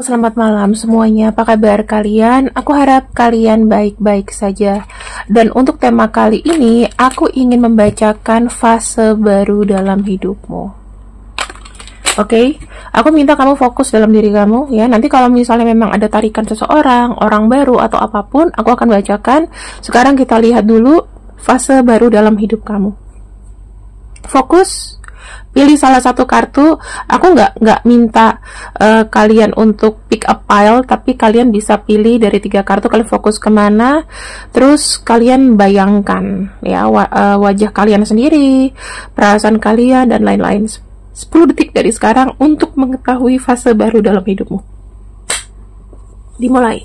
selamat malam semuanya. Apa kabar kalian? Aku harap kalian baik-baik saja. Dan untuk tema kali ini, aku ingin membacakan fase baru dalam hidupmu. Oke, aku minta kamu fokus dalam diri kamu ya. Nanti kalau misalnya memang ada tarikan seseorang, orang baru atau apapun, aku akan bacakan. Sekarang kita lihat dulu fase baru dalam hidup kamu. Fokus. Pilih salah satu kartu. Aku nggak minta kalian untuk pick a pile, tapi kalian bisa pilih dari 3 kartu. Kalian fokus kemana, terus kalian bayangkan ya wajah kalian sendiri, perasaan kalian dan lain-lain. 10 detik dari sekarang untuk mengetahui fase baru dalam hidupmu. Dimulai.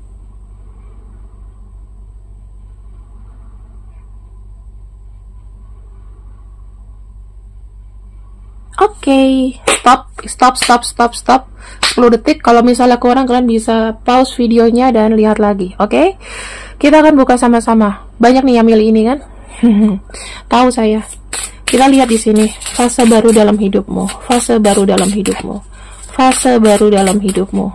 Oke, stop. 10 detik. Kalau misalnya kurang, kalian bisa pause videonya dan lihat lagi. Oke, kita akan buka sama-sama. Banyak nih yang milih ini kan? Tahu saya. Kita lihat di sini fase baru dalam hidupmu. Fase baru dalam hidupmu. Fase baru dalam hidupmu.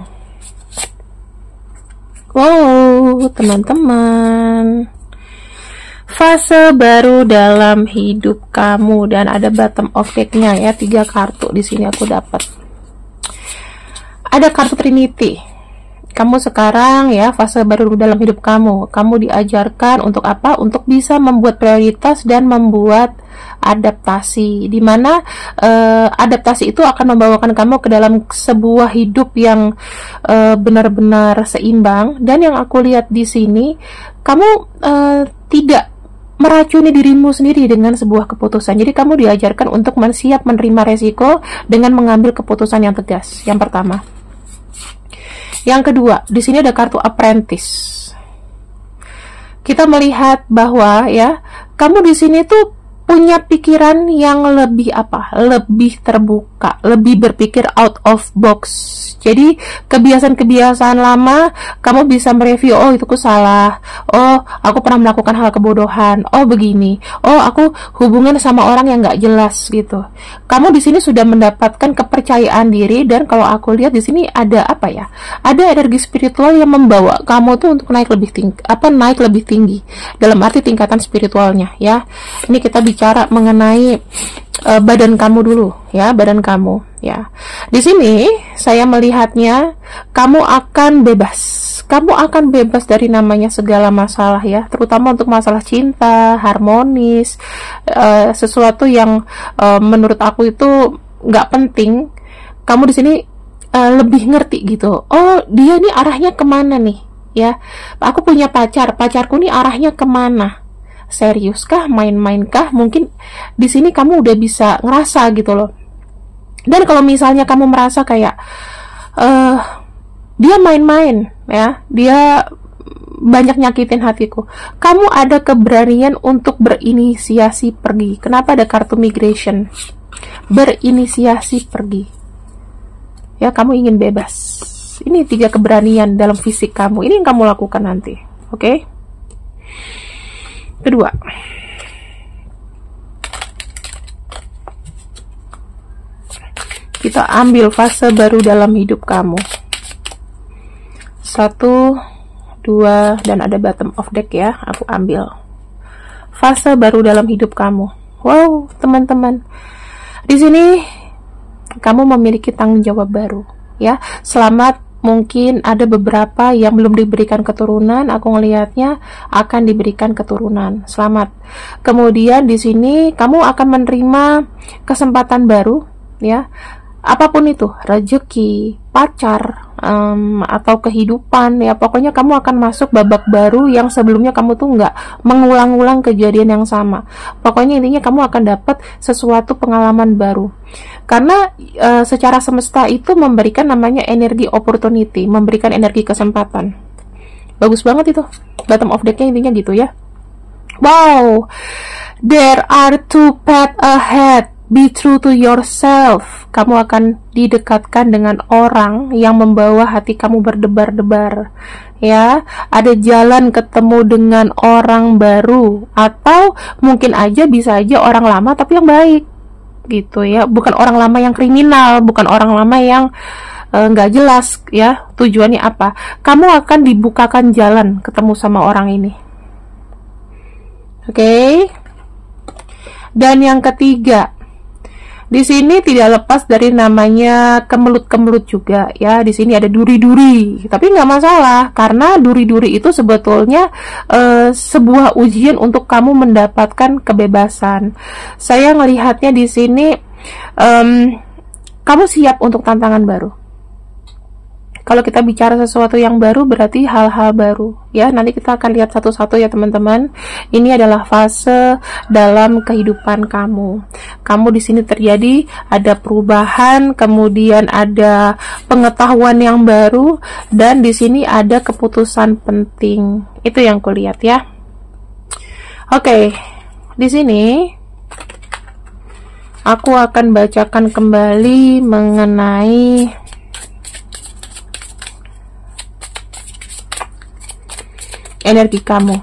Wow, teman-teman. Fase baru dalam hidup kamu, dan ada bottom of deck-nya ya, 3 kartu di sini aku dapat. Ada kartu Trinity. Kamu sekarang ya, fase baru dalam hidup kamu. Kamu diajarkan untuk apa? Untuk bisa membuat prioritas dan membuat adaptasi, dimana adaptasi itu akan membawakan kamu ke dalam sebuah hidup yang benar-benar seimbang. Dan yang aku lihat di sini, kamu tidak meracuni dirimu sendiri dengan sebuah keputusan. Jadi kamu diajarkan untuk siap menerima resiko dengan mengambil keputusan yang tegas. Yang pertama. Yang kedua, di sini ada kartu Apprentice. Kita melihat bahwa ya, kamu di sini tuh punya pikiran yang lebih lebih terbuka, lebih berpikir out of box. Jadi kebiasaan-kebiasaan lama kamu bisa mereview, oh itu aku salah, oh aku pernah melakukan hal kebodohan, oh begini, oh aku hubungan sama orang yang nggak jelas gitu. Kamu di sini sudah mendapatkan kepercayaan diri, dan kalau aku lihat di sini ada apa ya? Ada energi spiritual yang membawa kamu tuh untuk naik lebih tinggi dalam arti tingkatan spiritualnya ya. Ini kita bicara mengenai badan kamu dulu ya, badan kamu ya. Di sini saya melihatnya kamu akan bebas. Kamu akan bebas dari namanya segala masalah ya, terutama untuk masalah cinta, harmonis, sesuatu yang menurut aku itu nggak penting. Kamu di sini lebih ngerti gitu. Oh, dia nih arahnya kemana nih ya? Aku punya pacarku nih arahnya kemana? Serius kah, main-main kah? Mungkin di sini kamu udah bisa ngerasa gitu loh. Dan kalau misalnya kamu merasa kayak dia main-main ya, dia banyak nyakitin hatiku, kamu ada keberanian untuk berinisiasi pergi. Kenapa ada kartu migration? Berinisiasi pergi ya, kamu ingin bebas. Ini 3 keberanian dalam fisik kamu. Ini yang kamu lakukan nanti. Oke? Kedua, kita ambil fase baru dalam hidup kamu. 1, 2, dan ada bottom of deck ya. Aku ambil fase baru dalam hidup kamu. Wow, teman-teman, di sini kamu memiliki tanggung jawab baru ya. Selamat. Mungkin ada beberapa yang belum diberikan keturunan, aku ngelihatnya akan diberikan keturunan. Selamat. Kemudian di sini kamu akan menerima kesempatan baru ya. Apapun itu, rezeki, pacar, atau kehidupan ya, pokoknya kamu akan masuk babak baru yang sebelumnya kamu tuh nggak mengulang-ulang kejadian yang sama. Pokoknya intinya kamu akan dapat sesuatu pengalaman baru, karena secara semesta itu memberikan namanya energi opportunity, memberikan energi kesempatan. Bagus banget itu bottom of deck-nya, intinya gitu ya. Wow, there are 2 paths ahead. Be true to yourself. Kamu akan didekatkan dengan orang yang membawa hati kamu berdebar-debar. Ya, ada jalan ketemu dengan orang baru, atau mungkin aja bisa aja orang lama tapi yang baik. Gitu ya. Bukan orang lama yang kriminal, bukan orang lama yang nggak jelas ya tujuannya apa, kamu akan dibukakan jalan ketemu sama orang ini. Oke. Dan yang ketiga, di sini tidak lepas dari namanya kemelut-kemelut juga ya. Di sini ada duri-duri, tapi nggak masalah karena duri-duri itu sebetulnya sebuah ujian untuk kamu mendapatkan kebebasan. Saya melihatnya di sini kamu siap untuk tantangan baru. Kalau kita bicara sesuatu yang baru berarti hal-hal baru ya. Nanti kita akan lihat satu-satu ya teman-teman. Ini adalah fase dalam kehidupan kamu. Kamu di sini terjadi ada perubahan, kemudian ada pengetahuan yang baru, dan di sini ada keputusan penting. Itu yang kulihat ya. Oke, di sini aku akan bacakan kembali mengenai energi kamu.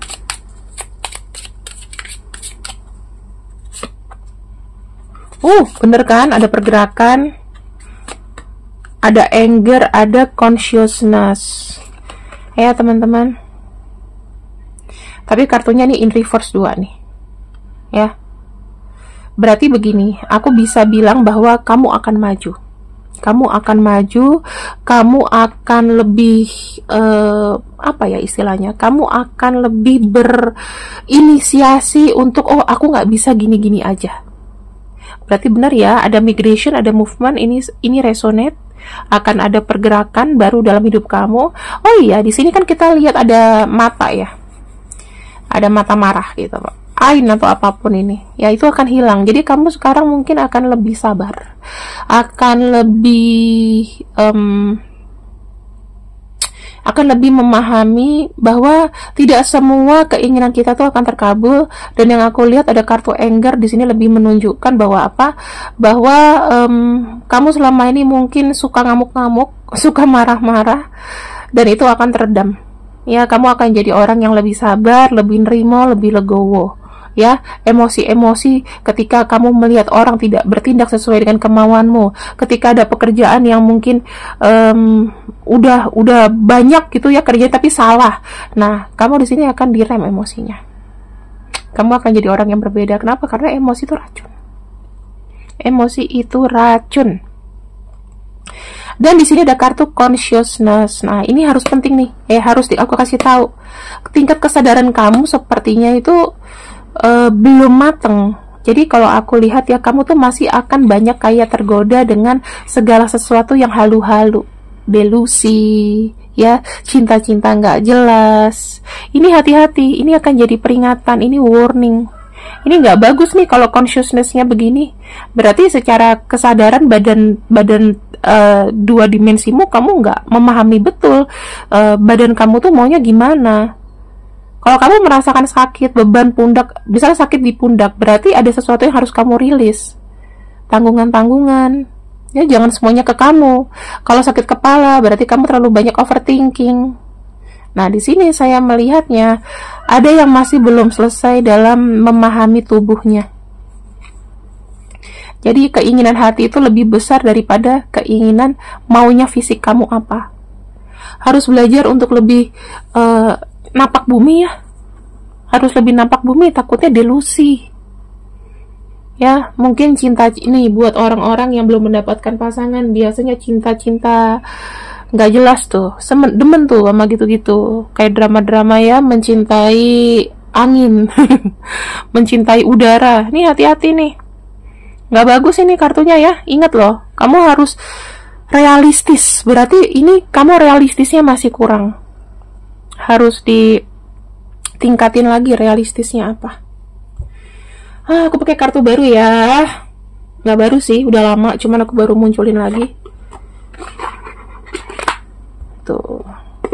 Bener kan? Ada pergerakan, ada anger, ada consciousness. Ya teman-teman. Tapi kartunya nih in reverse 2 nih. Ya. Berarti begini, aku bisa bilang bahwa kamu akan maju. Kamu akan maju, kamu akan lebih apa ya istilahnya, kamu akan lebih berinisiasi untuk aku nggak bisa gini-gini aja. Berarti benar ya, ada migration, ada movement, ini resonate, akan ada pergerakan baru dalam hidup kamu. Oh iya, di sini kan kita lihat ada mata ya, ada mata marah gitu Pak, ain atau apapun ini ya, itu akan hilang. Jadi kamu sekarang mungkin akan lebih sabar, akan lebih memahami bahwa tidak semua keinginan kita tuh akan terkabul. Dan yang aku lihat ada kartu anger di sini lebih menunjukkan bahwa bahwa kamu selama ini mungkin suka ngamuk-ngamuk, suka marah-marah, dan itu akan teredam ya. Kamu akan jadi orang yang lebih sabar, lebih nerimo, lebih legowo ya. Emosi-emosi ketika kamu melihat orang tidak bertindak sesuai dengan kemauanmu, ketika ada pekerjaan yang mungkin udah banyak gitu ya kerja tapi salah, nah kamu di sini akan direm emosinya. Kamu akan jadi orang yang berbeda. Kenapa? Karena emosi itu racun. Emosi itu racun. Dan di sini ada kartu consciousness. Nah, ini harus penting nih. Aku kasih tahu. Tingkat kesadaran kamu sepertinya itu belum mateng. Jadi kalau aku lihat ya, kamu tuh masih akan banyak kayak tergoda dengan segala sesuatu yang halu-halu, delusi, ya, cinta-cinta nggak jelas. Ini hati-hati, ini akan jadi peringatan, ini warning. Ini nggak bagus nih kalau consciousness-nya begini. Berarti secara kesadaran badan dua dimensimu kamu nggak memahami betul badan kamu tuh maunya gimana. Kalau kamu merasakan sakit, beban pundak, misalnya sakit di pundak, berarti ada sesuatu yang harus kamu rilis. Tanggungan-tanggungan. Ya, jangan semuanya ke kamu. Kalau sakit kepala, berarti kamu terlalu banyak overthinking. Nah, di sini saya melihatnya ada yang masih belum selesai dalam memahami tubuhnya. Jadi keinginan hati itu lebih besar daripada keinginan maunya fisik kamu apa. Harus belajar untuk lebih napak bumi ya. Harus lebih napak bumi, takutnya delusi. Ya, mungkin cinta ini buat orang-orang yang belum mendapatkan pasangan, biasanya cinta-cinta nggak jelas tuh, demen tuh sama gitu-gitu, kayak drama-drama ya, mencintai angin, mencintai udara. Nih hati-hati nih, nggak bagus ini kartunya ya. Ingat loh, kamu harus realistis. Berarti ini kamu realistisnya masih kurang, harus ditingkatin lagi realistisnya apa. Aku pakai kartu baru ya, nggak baru sih, udah lama, cuman aku baru munculin lagi. Tuh,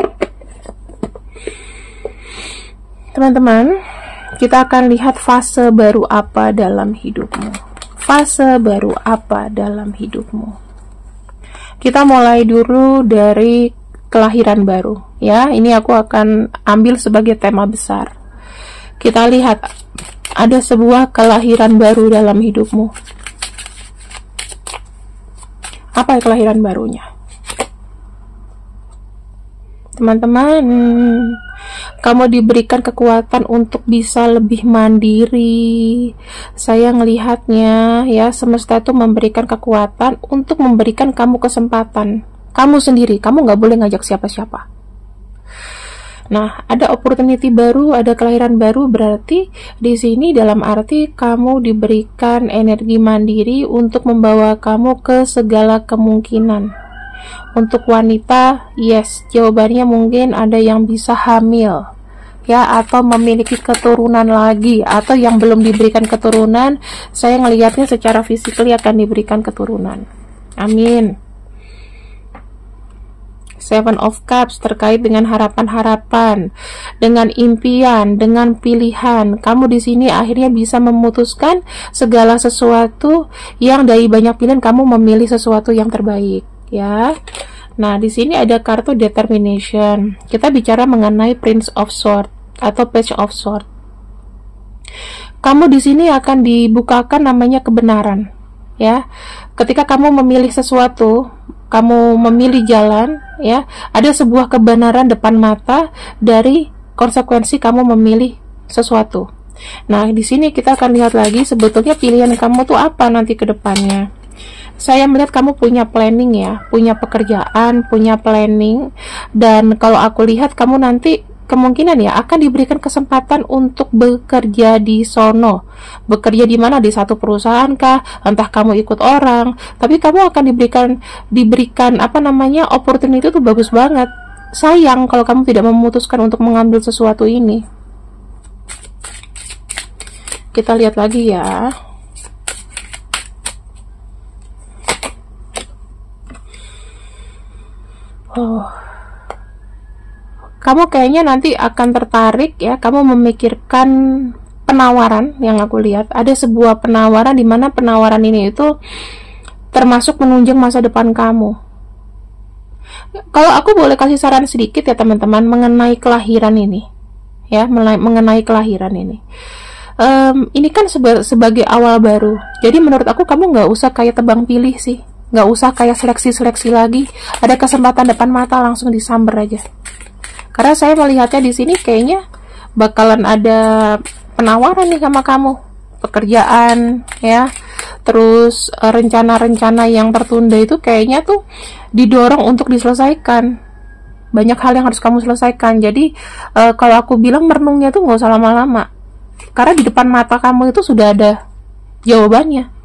teman-teman, kita akan lihat fase baru apa dalam hidupmu. Fase baru apa dalam hidupmu. Kita mulai dulu dari kelahiran baru ya. Ini aku akan ambil sebagai tema besar. Kita lihat ada sebuah kelahiran baru dalam hidupmu. Apa kelahiran barunya? teman-teman. Kamu diberikan kekuatan untuk bisa lebih mandiri. Saya ngelihatnya ya, semesta itu memberikan kekuatan untuk memberikan kamu kesempatan. Kamu sendiri, kamu nggak boleh ngajak siapa-siapa. Nah, ada opportunity baru, ada kelahiran baru, berarti di sini dalam arti kamu diberikan energi mandiri untuk membawa kamu ke segala kemungkinan. Untuk wanita, yes, jawabannya mungkin ada yang bisa hamil, ya, atau memiliki keturunan lagi, atau yang belum diberikan keturunan, saya ngelihatnya secara fisikly akan diberikan keturunan. Amin. Seven of Cups terkait dengan harapan-harapan, dengan impian, dengan pilihan. Kamu di sini akhirnya bisa memutuskan segala sesuatu yang dari banyak pilihan kamu memilih sesuatu yang terbaik, ya. Nah, di sini ada kartu determination. Kita bicara mengenai Prince of Swords atau Page of Swords. Kamu di sini akan dibukakan namanya kebenaran, ya. Ketika kamu memilih sesuatu, kamu memilih jalan, ya, ada sebuah kebenaran depan mata dari konsekuensi kamu memilih sesuatu. Nah, di sini kita akan lihat lagi sebetulnya pilihan kamu tuh apa nanti ke depannya. Saya melihat kamu punya planning, ya, punya pekerjaan, punya planning, dan kalau aku lihat kamu nanti kemungkinan ya akan diberikan kesempatan untuk bekerja di sono. Bekerja di mana? Di satu perusahaan kah? Entah kamu ikut orang, tapi kamu akan diberikan apa namanya, opportunity itu bagus banget. Sayang kalau kamu tidak memutuskan untuk mengambil sesuatu ini. Kita lihat lagi ya. Kamu kayaknya nanti akan tertarik, ya, kamu memikirkan penawaran yang aku lihat. Ada sebuah penawaran di mana penawaran ini itu termasuk menunjang masa depan kamu. Kalau aku boleh kasih saran sedikit ya teman-teman mengenai kelahiran ini, ya, mengenai kelahiran ini. Ini kan sebagai awal baru. Jadi menurut aku kamu nggak usah kayak tebang pilih sih. Nggak usah kayak seleksi-seleksi lagi. Ada kesempatan depan mata langsung disamber aja. Karena saya melihatnya di sini kayaknya bakalan ada penawaran nih sama kamu, pekerjaan, ya. Terus rencana-rencana yang tertunda itu kayaknya tuh didorong untuk diselesaikan. Banyak hal yang harus kamu selesaikan. Jadi kalau aku bilang merenungnya tuh nggak usah lama-lama. Karena di depan mata kamu itu sudah ada jawabannya.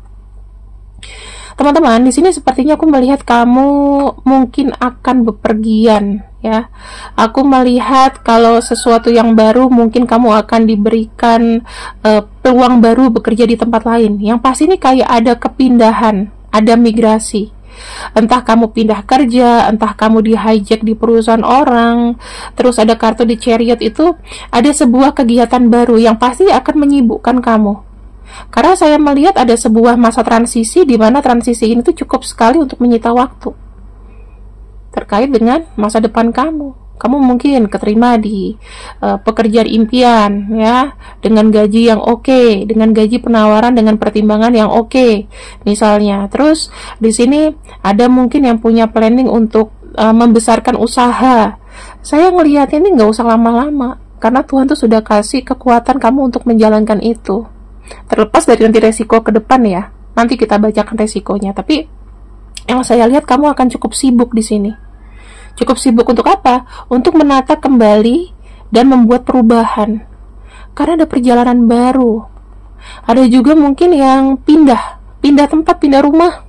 Teman-teman, di sini sepertinya aku melihat kamu mungkin akan bepergian, ya. Aku melihat kalau sesuatu yang baru mungkin kamu akan diberikan peluang baru bekerja di tempat lain. Yang pasti ini kayak ada kepindahan, ada migrasi. Entah kamu pindah kerja, entah kamu di hijack di perusahaan orang. Terus ada kartu di Chariot, itu ada sebuah kegiatan baru yang pasti akan menyibukkan kamu. Karena saya melihat ada sebuah masa transisi di mana transisi ini tuh cukup sekali untuk menyita waktu. Terkait dengan masa depan kamu. Kamu mungkin keterima di pekerjaan impian, ya, dengan gaji yang oke, dengan gaji penawaran dengan pertimbangan yang oke, misalnya. Terus di sini ada mungkin yang punya planning untuk membesarkan usaha. Saya ngelihatnya ini nggak usah lama-lama, karena Tuhan tuh sudah kasih kekuatan kamu untuk menjalankan itu. Terlepas dari nanti resiko ke depan ya, nanti kita bacakan resikonya. Tapi yang saya lihat kamu akan cukup sibuk di sini. Cukup sibuk untuk apa? Untuk menata kembali dan membuat perubahan. Karena ada perjalanan baru. Ada juga mungkin yang pindah tempat, pindah rumah.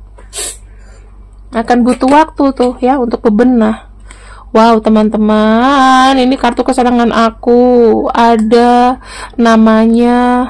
Akan butuh waktu tuh ya untuk bebenah. Wow teman-teman, ini kartu kesenangan aku. Ada namanya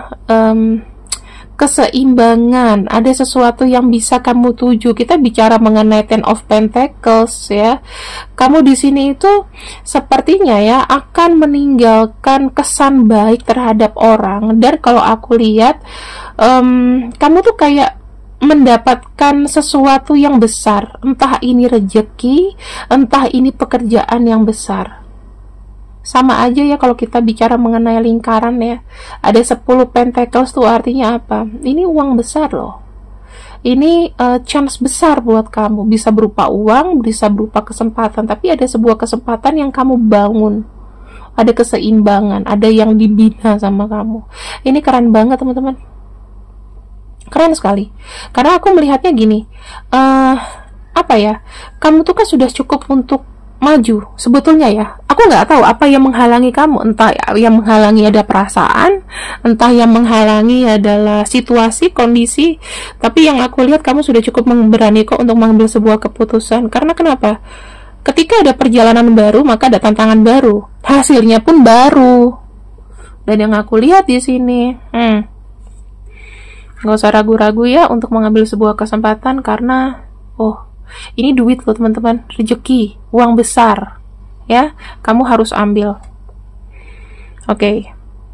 keseimbangan. Ada sesuatu yang bisa kamu tuju. Kita bicara mengenai Ten of Pentacles, ya. Kamu di sini itu sepertinya ya akan meninggalkan kesan baik terhadap orang. Dan kalau aku lihat kamu tuh kayak mendapatkan sesuatu yang besar, entah ini rezeki, entah ini pekerjaan yang besar. Sama aja ya kalau kita bicara mengenai lingkaran ya. Ada 10 pentacles tuh artinya apa? Ini uang besar loh. Ini chance besar buat kamu, bisa berupa uang, bisa berupa kesempatan, tapi ada sebuah kesempatan yang kamu bangun, ada keseimbangan, ada yang dibina sama kamu. Ini keren banget teman-teman, keren sekali, karena aku melihatnya gini, apa ya, kamu tuh kan sudah cukup untuk maju sebetulnya ya. Aku nggak tahu apa yang menghalangi kamu, entah yang menghalangi ada perasaan, entah yang menghalangi adalah situasi, kondisi, tapi yang aku lihat kamu sudah cukup berani kok untuk mengambil sebuah keputusan. Karena kenapa? Ketika ada perjalanan baru, maka ada tantangan baru, hasilnya pun baru. Dan yang aku lihat di sini, nggak usah ragu-ragu ya untuk mengambil sebuah kesempatan, karena ini duit loh teman-teman, rezeki, uang besar ya, kamu harus ambil. Oke.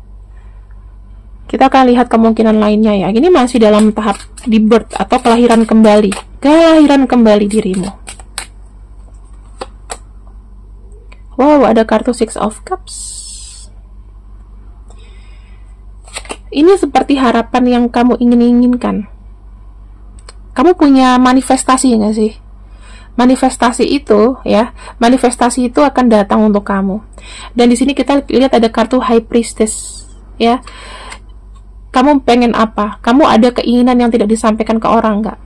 Kita akan lihat kemungkinan lainnya ya. Ini masih dalam tahap di birth atau kelahiran kembali, dirimu. Wow, ada kartu Six of Cups. Ini seperti harapan yang kamu inginkan. Kamu punya manifestasi nggak sih? Manifestasi itu ya, manifestasi itu akan datang untuk kamu. Dan di sini kita lihat ada kartu High Priestess ya. Kamu pengen apa? Kamu ada keinginan yang tidak disampaikan ke orang nggak?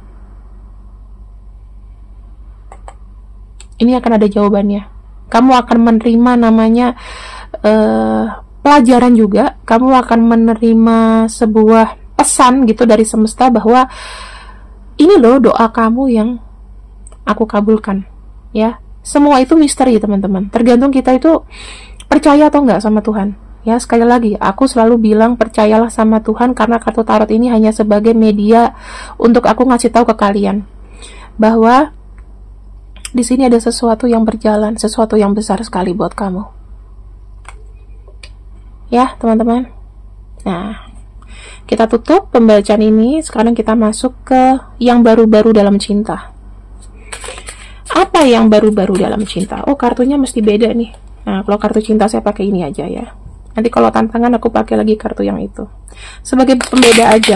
Ini akan ada jawabannya. Kamu akan menerima namanya pelajaran juga. Kamu akan menerima sebuah pesan gitu dari semesta bahwa ini loh doa kamu yang aku kabulkan ya. Semua itu misteri teman-teman, tergantung kita itu percaya atau enggak sama Tuhan ya. Sekali lagi aku selalu bilang percayalah sama Tuhan, karena kartu tarot ini hanya sebagai media untuk aku ngasih tahu ke kalian bahwa di sini ada sesuatu yang berjalan, sesuatu yang besar sekali buat kamu ya teman-teman. Nah, kita tutup pembacaan ini. Sekarang kita masuk ke yang baru-baru dalam cinta. Apa yang baru-baru dalam cinta? Oh, kartunya mesti beda nih. Nah, kalau kartu cinta saya pakai ini aja ya. Nanti kalau tantangan aku pakai lagi kartu yang itu. Sebagai pembeda aja.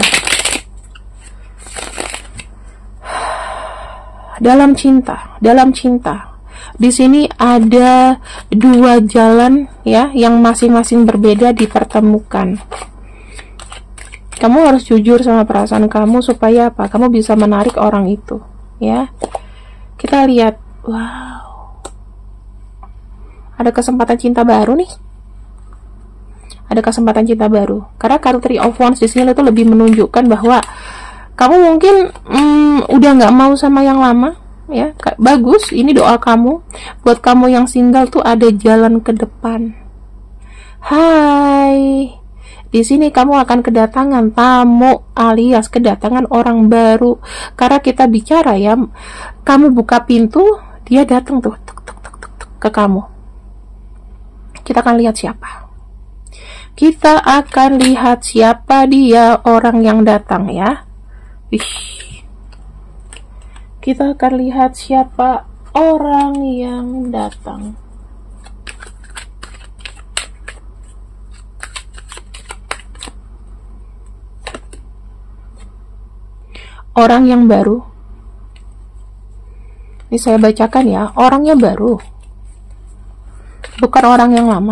Dalam cinta. Di sini ada dua jalan ya, yang masing-masing berbeda dipertemukan. Kamu harus jujur sama perasaan kamu supaya apa? Kamu bisa menarik orang itu ya. Kita lihat, wow, ada kesempatan cinta baru nih. Ada kesempatan cinta baru. Karena kartu Three of Wands di sini itu lebih menunjukkan bahwa kamu mungkin udah nggak mau sama yang lama, ya. Bagus, ini doa kamu. Buat kamu yang single tuh ada jalan ke depan. Hai. Di sini kamu akan kedatangan tamu alias kedatangan orang baru. Karena kita bicara ya, kamu buka pintu, dia datang tuh tuk, tuk, tuk, tuk, tuk, ke kamu. Kita akan lihat siapa. Kita akan lihat siapa dia orang yang datang ya. Kita akan lihat siapa orang yang datang. Orang yang baru. Ini saya bacakan ya, orangnya baru. Bukan orang yang lama.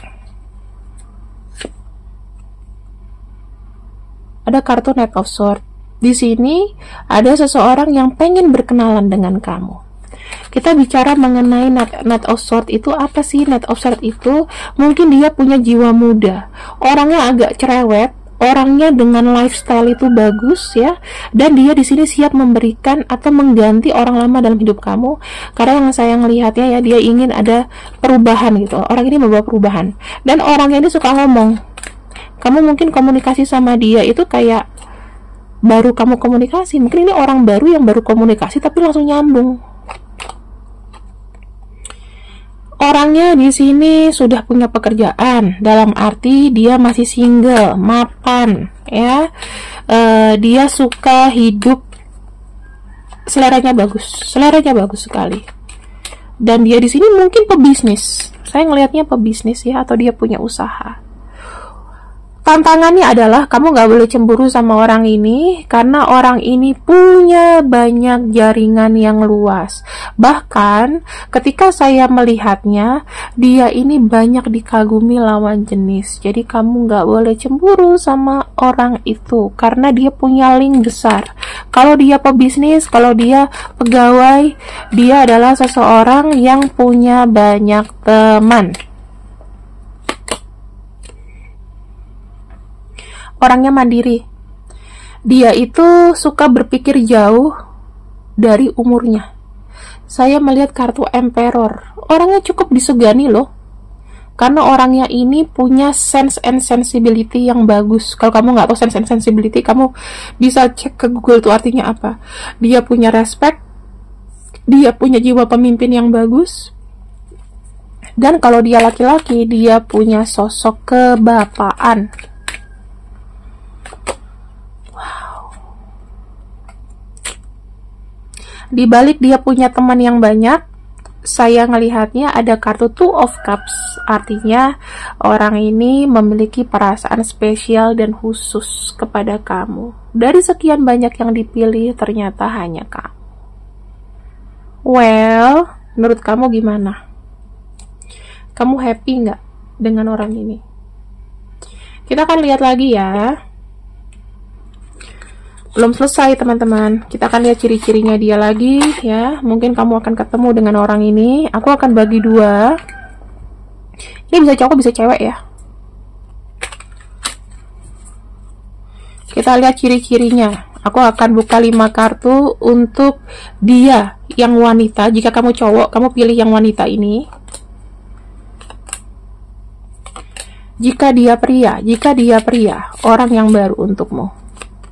Ada kartu Knight of Swords. Di sini ada seseorang yang pengen berkenalan dengan kamu. Kita bicara mengenai Knight of Swords itu apa sih? Knight of Swords itu mungkin dia punya jiwa muda. Orangnya agak cerewet. Orangnya dengan lifestyle itu bagus ya, dan dia di sini siap memberikan atau mengganti orang lama dalam hidup kamu. Karena yang saya melihatnya ya, dia ingin ada perubahan gitu. Orang ini membawa perubahan, dan orangnya ini suka ngomong. Kamu mungkin komunikasi sama dia itu kayak baru kamu komunikasi. Mungkin ini orang baru yang baru komunikasi tapi langsung nyambung. Orangnya di sini sudah punya pekerjaan, dalam arti dia masih single, mapan, ya. Dia suka hidup, seleranya bagus sekali. Dan dia di sini mungkin pebisnis. Saya ngelihatnya pebisnis ya, atau dia punya usaha. Tantangannya adalah kamu nggak boleh cemburu sama orang ini karena orang ini punya banyak jaringan yang luas. Bahkan ketika saya melihatnya, dia ini banyak dikagumi lawan jenis. Jadi kamu nggak boleh cemburu sama orang itu karena dia punya link besar. Kalau dia pebisnis, kalau dia pegawai, dia adalah seseorang yang punya banyak teman. Orangnya mandiri. Dia itu suka berpikir jauh dari umurnya. Saya melihat kartu Emperor. Orangnya cukup disegani loh. Karena orangnya ini punya sense and sensibility yang bagus. Kalau kamu nggak tahu sense and sensibility, kamu bisa cek ke Google itu artinya apa. Dia punya respect. Dia punya jiwa pemimpin yang bagus. Dan kalau dia laki-laki, dia punya sosok kebapaan. Di balik dia punya teman yang banyak, saya ngelihatnya ada kartu Two of Cups. Artinya orang ini memiliki perasaan spesial dan khusus kepada kamu. Dari sekian banyak yang dipilih, ternyata hanya kamu. Well, menurut kamu gimana? Kamu happy nggak dengan orang ini? Kita akan lihat lagi ya. Belum selesai teman-teman, kita akan lihat ciri-cirinya dia lagi ya. Mungkin kamu akan ketemu dengan orang ini. Aku akan bagi dua. Ini bisa cowok bisa cewek ya. Kita lihat ciri-cirinya. Aku akan buka 5 kartu untuk dia yang wanita. Jika kamu cowok, kamu pilih yang wanita ini. Jika dia pria, orang yang baru untukmu.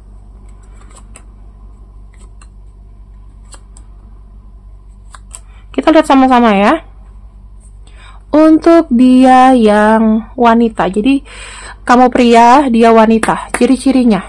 Kita lihat sama-sama ya. Untuk dia yang wanita. Jadi kamu pria, dia wanita. Ciri-cirinya.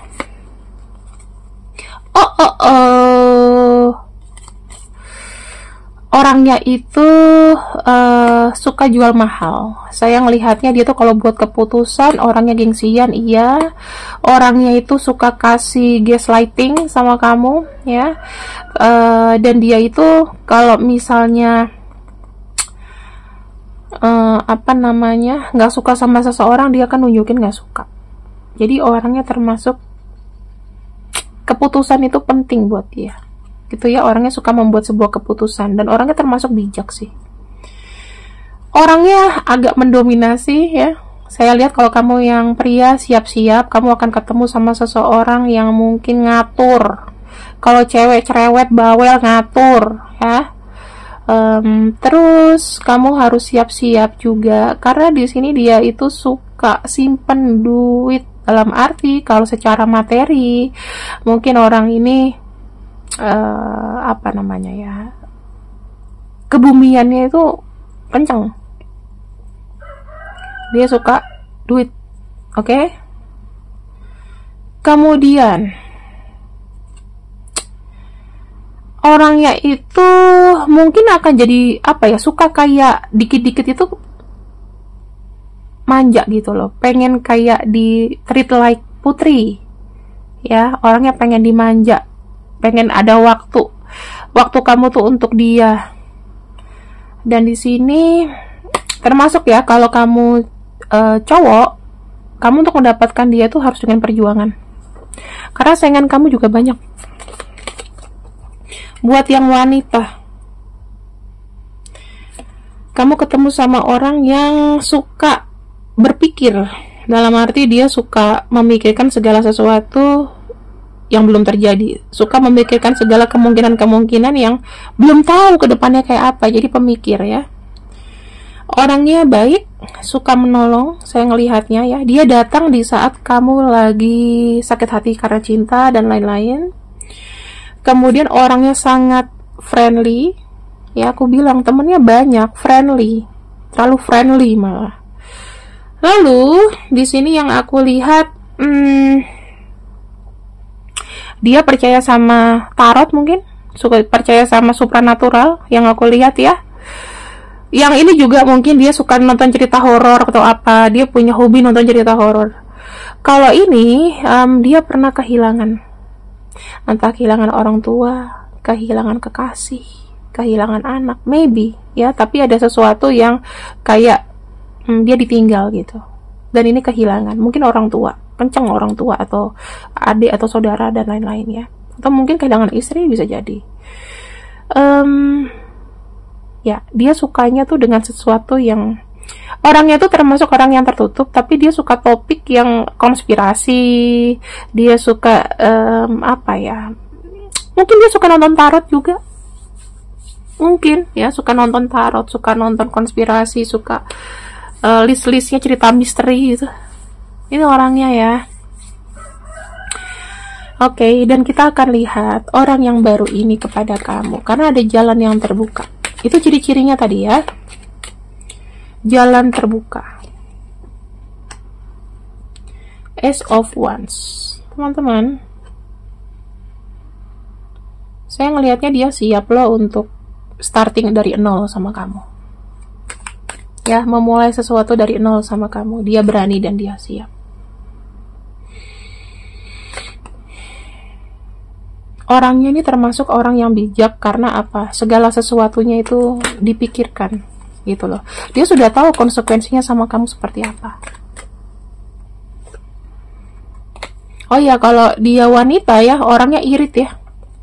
Orangnya itu suka jual mahal. Saya ngelihatnya dia tuh kalau buat keputusan orangnya gengsian, iya. Orangnya itu suka kasih gaslighting sama kamu, ya. Dan dia itu kalau misalnya nggak suka sama seseorang, dia akan nunjukin nggak suka. Jadi orangnya termasuk keputusan itu penting buat dia. Gitu ya, orangnya suka membuat sebuah keputusan dan orangnya termasuk bijak sih. Orangnya agak mendominasi ya. Saya lihat kalau kamu yang pria, siap-siap kamu akan ketemu sama seseorang yang mungkin ngatur. Kalau cewek cerewet, bawel, ngatur ya. Terus kamu harus siap-siap juga karena di sini dia itu suka simpen duit, dalam arti kalau secara materi mungkin orang ini kebumiannya itu kenceng. Dia suka duit, oke? Kemudian orangnya itu mungkin akan jadi suka kayak dikit-dikit itu manja gitu loh, pengen kayak di treat like putri ya. Orangnya pengen dimanja, pengen ada waktu kamu tuh untuk dia. Dan di sini termasuk ya, kalau kamu cowok, kamu untuk mendapatkan dia tuh harus dengan perjuangan karena saingan kamu juga banyak. Buat yang wanita, kamu ketemu sama orang yang suka berpikir, dalam arti dia suka memikirkan segala sesuatu yang belum terjadi, suka memikirkan segala kemungkinan-kemungkinan yang belum tahu ke depannya kayak apa. Jadi pemikir ya. Orangnya baik, suka menolong, saya ngelihatnya ya. Dia datang di saat kamu lagi sakit hati karena cinta dan lain-lain. Kemudian orangnya sangat friendly ya. Aku bilang temennya banyak, friendly, terlalu friendly malah. Lalu di sini yang aku lihat, dia percaya sama tarot, mungkin suka percaya sama supranatural yang aku lihat ya. Yang ini juga mungkin dia suka nonton cerita horor atau apa, dia punya hobi nonton cerita horor. Kalau ini dia pernah kehilangan, entah kehilangan orang tua, kehilangan kekasih, kehilangan anak, maybe ya, tapi ada sesuatu yang kayak dia ditinggal gitu. Dan ini kehilangan, mungkin orang tua, kenceng orang tua atau adik atau saudara dan lain-lain ya. Atau mungkin kehilangan istri, bisa jadi. Ya, dia sukanya tuh dengan sesuatu yang orangnya tuh termasuk orang yang tertutup, tapi dia suka topik yang konspirasi. Dia suka apa ya? Mungkin dia suka nonton tarot juga. Mungkin ya, suka nonton tarot, suka nonton konspirasi, suka list-listnya cerita misteri gitu. Ini orangnya ya. Oke, dan kita akan lihat orang yang baru ini kepada kamu karena ada jalan yang terbuka. Itu ciri-cirinya tadi ya. Jalan terbuka. Ace of Wands. Teman-teman, saya ngelihatnya dia siap loh untuk starting dari nol sama kamu. Ya, memulai sesuatu dari nol sama kamu. Dia berani dan dia siap. Orangnya ini termasuk orang yang bijak karena apa? Segala sesuatunya itu dipikirkan. Gitu loh. Dia sudah tahu konsekuensinya sama kamu seperti apa. Oh ya, kalau dia wanita ya, orangnya irit ya.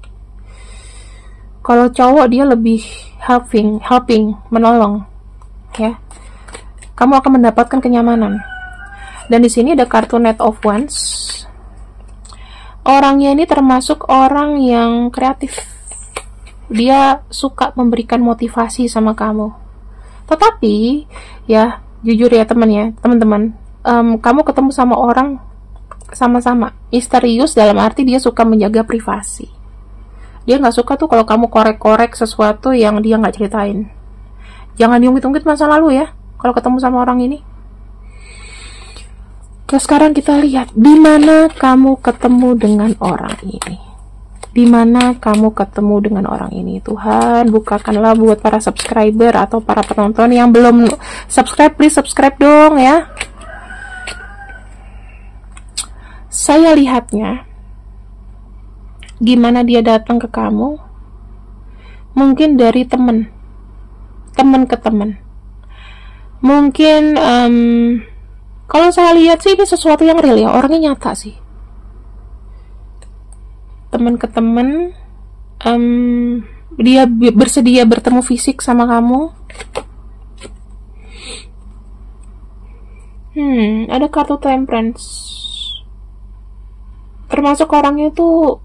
Kalau cowok dia lebih helping, menolong ya. Kamu akan mendapatkan kenyamanan. Dan di sini ada kartu Knight of Wands. Orangnya ini termasuk orang yang kreatif. Dia suka memberikan motivasi sama kamu. Tetapi ya jujur ya teman-teman, kamu ketemu sama orang sama-sama misterius dalam arti dia suka menjaga privasi. Dia nggak suka tuh kalau kamu korek-korek sesuatu yang dia nggak ceritain. Jangan diungkit-ungkit masa lalu ya kalau ketemu sama orang ini. Oke, sekarang kita lihat di mana kamu ketemu dengan orang ini. Di mana kamu ketemu dengan orang ini. Tuhan, bukakanlah buat para subscriber atau para penonton yang belum subscribe, please subscribe dong ya. Saya lihatnya gimana dia datang ke kamu. Mungkin dari teman ke teman. Mungkin kalau saya lihat sih ini sesuatu yang real ya, orangnya nyata sih. Teman ke teman, dia bersedia bertemu fisik sama kamu. Ada kartu Temperance. Termasuk orangnya itu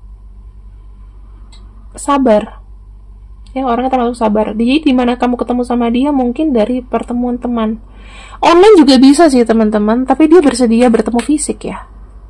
sabar. Ya, orangnya termasuk sabar. Jadi dimana kamu ketemu sama dia mungkin dari pertemuan teman. Online juga bisa sih teman-teman, tapi dia bersedia bertemu fisik ya.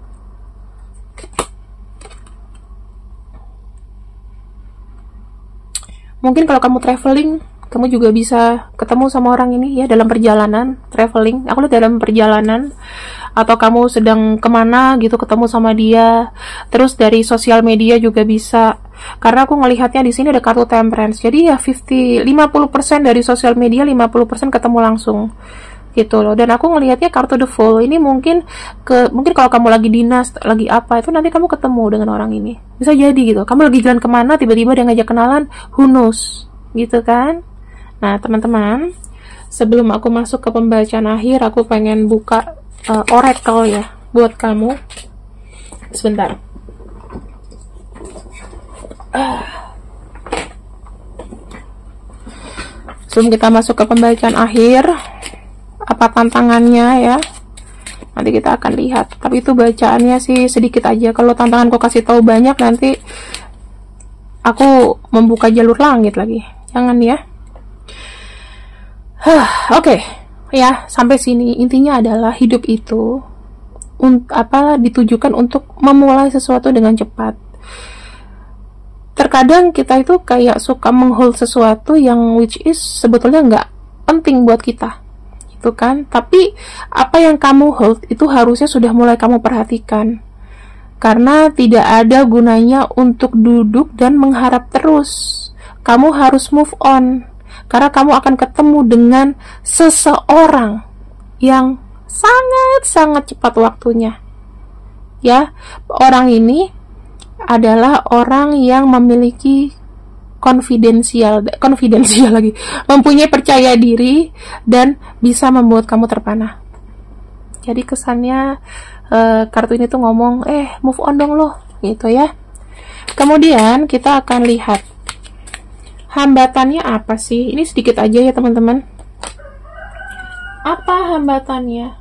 Mungkin kalau kamu traveling, kamu juga bisa ketemu sama orang ini ya dalam perjalanan, traveling. Aku lihat dalam perjalanan, atau kamu sedang kemana gitu ketemu sama dia. Terus dari sosial media juga bisa. Karena aku ngelihatnya di sini ada kartu Temperance. Jadi ya 50% dari sosial media, 50% ketemu langsung. Gitu loh. Dan aku ngelihatnya kartu The Fool ini mungkin kalau kamu lagi dinas, lagi apa, itu nanti kamu ketemu dengan orang ini. Bisa jadi gitu. Kamu lagi jalan kemana, tiba-tiba dia ngajak kenalan, who knows, gitu kan. Nah teman-teman, sebelum aku masuk ke pembacaan akhir, aku pengen buka oracle ya buat kamu. Sebentar. Sebelum kita masuk ke pembacaan akhir, apa tantangannya ya, nanti kita akan lihat. Tapi itu bacaannya sih sedikit aja. Kalau tantanganku kasih tahu banyak, nanti aku membuka jalur langit lagi. Jangan ya. Oke. Ya, sampai sini intinya adalah hidup itu ditujukan untuk memulai sesuatu dengan cepat. Terkadang kita itu kayak suka menghold sesuatu yang which is sebetulnya nggak penting buat kita, gitu kan. Tapi apa yang kamu hold itu harusnya sudah mulai kamu perhatikan, karena tidak ada gunanya untuk duduk dan mengharap terus. Kamu harus move on, karena kamu akan ketemu dengan seseorang yang sangat cepat waktunya. Ya, orang ini adalah orang yang memiliki konfidensial lagi, mempunyai percaya diri dan bisa membuat kamu terpana. Jadi kesannya kartu ini tuh ngomong, move on dong lo, gitu ya. Kemudian kita akan lihat hambatannya apa sih? Ini sedikit aja ya teman-teman. Apa hambatannya?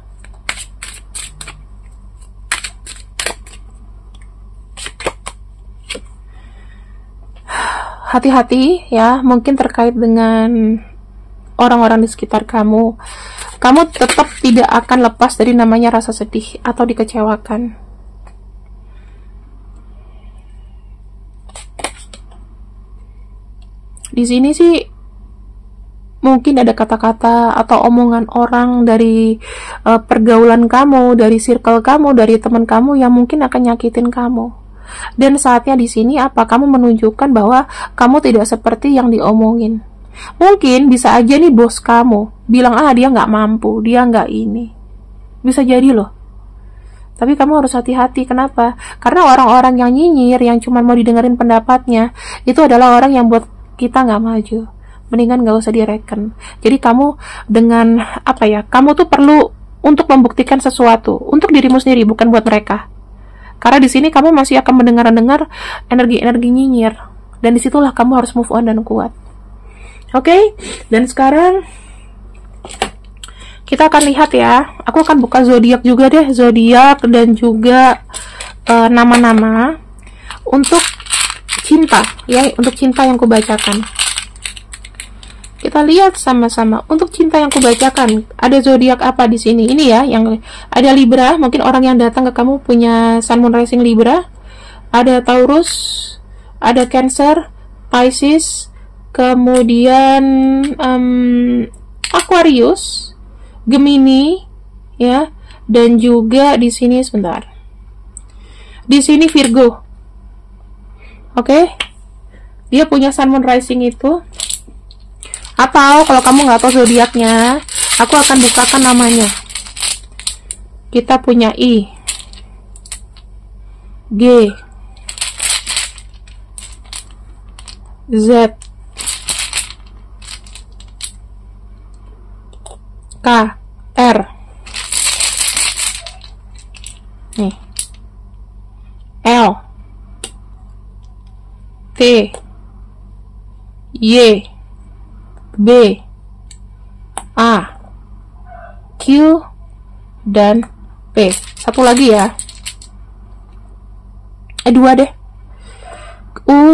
Hati-hati ya, mungkin terkait dengan orang-orang di sekitar kamu. Kamu tetap tidak akan lepas dari namanya rasa sedih atau dikecewakan. Di sini sih mungkin ada kata-kata atau omongan orang dari pergaulan kamu, dari circle kamu, dari teman kamu yang mungkin akan nyakitin kamu. Dan saatnya di sini apa? Kamu menunjukkan bahwa kamu tidak seperti yang diomongin. Mungkin bisa aja nih bos kamu bilang, dia nggak mampu, dia nggak ini. Bisa jadi loh. Tapi kamu harus hati-hati. Kenapa? Karena orang-orang yang nyinyir, yang cuma mau didengerin pendapatnya, itu adalah orang yang buat kita nggak maju. Mendingan nggak usah direken. Jadi kamu dengan kamu tuh perlu untuk membuktikan sesuatu untuk dirimu sendiri, bukan buat mereka. Karena di sini kamu masih akan mendengar energi-energi nyinyir, dan disitulah kamu harus move on dan kuat. Oke? Dan sekarang kita akan lihat ya. Aku akan buka zodiak juga deh, zodiak dan juga nama-nama untuk cinta ya, untuk cinta yang kubacakan. Kita lihat sama-sama untuk cinta yang kubacakan. Ada zodiak apa di sini? Ini ya, yang ada Libra. Mungkin orang yang datang ke kamu punya Sun, Moon, Rising Libra. Ada Taurus, ada Cancer, Pisces, kemudian Aquarius, Gemini, ya, dan juga di sini sebentar. Di sini Virgo. Oke? Dia punya Sun, Moon, Rising itu. Atau kalau kamu nggak tahu zodiaknya, aku akan bukakan namanya. Kita punya I, G, Z, K, R. Nih. L, T, Y, B, A, Q, dan P. Satu lagi ya. Dua deh. U.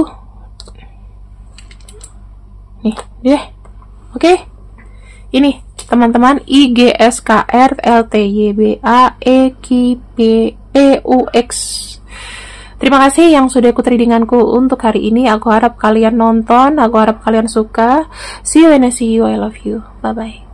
Nih, deh. Oke. Ini, teman-teman, I, G, S, K, R, L, T, Y, B, A, E, Q, P, E, U, X. Terima kasih yang sudah ikut readinganku untuk hari ini. Aku harap kalian nonton, aku harap kalian suka. See you when I see you. I love you. Bye-bye.